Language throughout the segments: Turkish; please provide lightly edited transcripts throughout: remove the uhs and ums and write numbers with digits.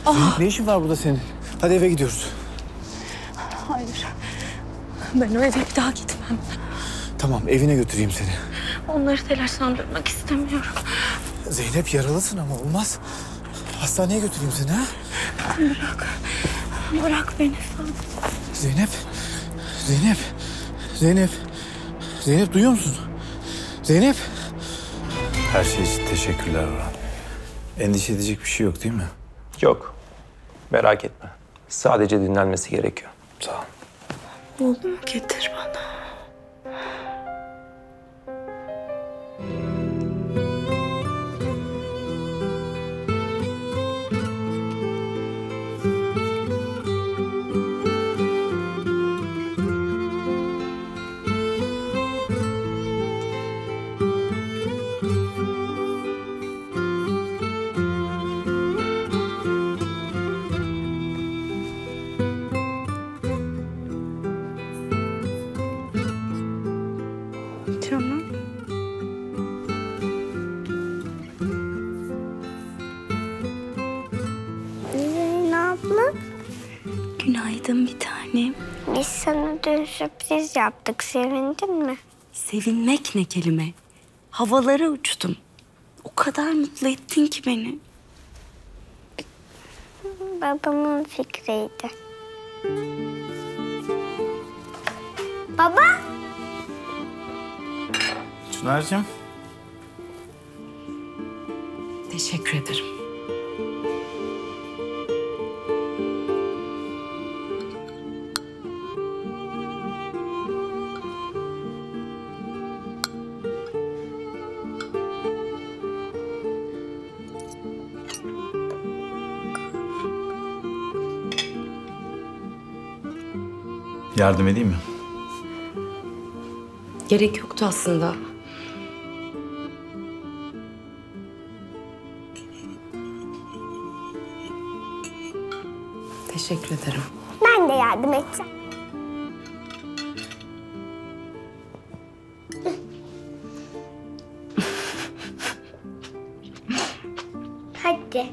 Zeynep ne işin var burada senin? Hadi eve gidiyoruz. Hayır. Ben o eve bir daha gitmem. Tamam evine götüreyim seni. Onları telaşlandırmak istemiyorum. Zeynep yaralısın ama olmaz. Hastaneye götüreyim seni ha? Bırak. Bırak beni. Zeynep. Zeynep. Zeynep. Zeynep duyuyor musun? Zeynep. Her şey için teşekkürler Orhan. Endişe edecek bir şey yok değil mi? Yok. Merak etme. Sadece dinlenmesi gerekiyor. Sağ ol. Oğlumu getir bana. Canım. Ne abla? Günaydın bir tanem. Biz sana dün sürpriz yaptık. Sevindin mi? Sevinmek ne kelime. Havalara uçtum. O kadar mutlu ettin ki beni. Babamın fikriydi. Baba! Çınar'cığım. Teşekkür ederim. Yardım edeyim mi? Gerek yoktu aslında. Teşekkür ederim. Ben de yardım edeceğim. Hadi.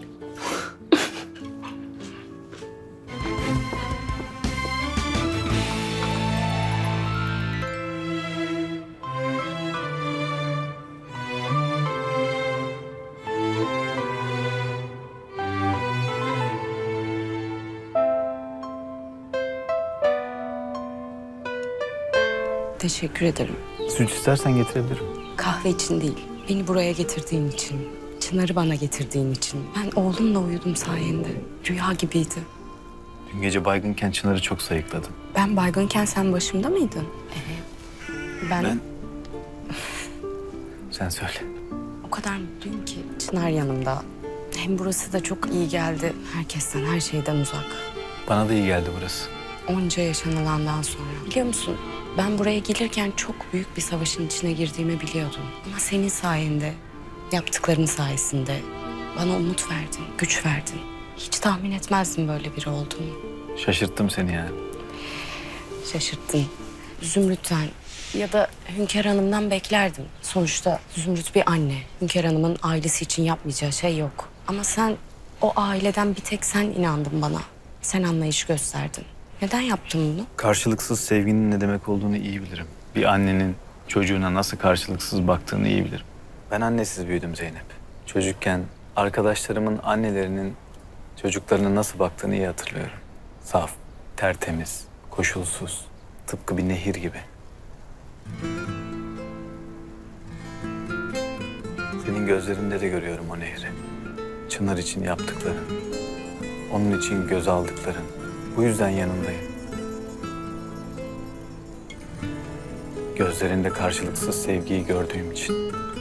Teşekkür ederim. Süt istersen getirebilirim. Kahve için değil, beni buraya getirdiğin için, Çınar'ı bana getirdiğin için. Ben oğlumla uyudum sayende. Rüya gibiydi. Dün gece baygınken Çınar'ı çok sayıkladım. Ben baygınken sen başımda mıydın? Ben Sen söyle. o kadar mutluyum ki Çınar yanımda. Hem burası da çok iyi geldi. Herkesten, her şeyden uzak. Bana da iyi geldi burası. Onca yaşanılandan sonra. Biliyor musun? Ben buraya gelirken çok büyük bir savaşın içine girdiğimi biliyordum. Ama senin sayende, yaptıkların sayesinde bana umut verdin, güç verdin. Hiç tahmin etmezdim böyle biri olduğunu. Şaşırttım seni yani. Şaşırttın. Zümrüt'ten ya da Hünkar Hanım'dan beklerdim. Sonuçta Zümrüt bir anne. Hünkar Hanım'ın ailesi için yapmayacağı şey yok. Ama sen, o aileden bir tek sen inandın bana. Sen anlayış gösterdin. Neden yaptın bunu? Karşılıksız sevginin ne demek olduğunu iyi bilirim. Bir annenin çocuğuna nasıl karşılıksız baktığını iyi bilirim. Ben annesiz büyüdüm Zeynep. Çocukken arkadaşlarımın annelerinin çocuklarına nasıl baktığını iyi hatırlıyorum. Saf, tertemiz, koşulsuz, tıpkı bir nehir gibi. Senin gözlerinde de görüyorum o nehri. Çınar için yaptıkların, onun için göz aldıkların. Bu yüzden yanındayım. Gözlerinde karşılıksız sevgiyi gördüğüm için.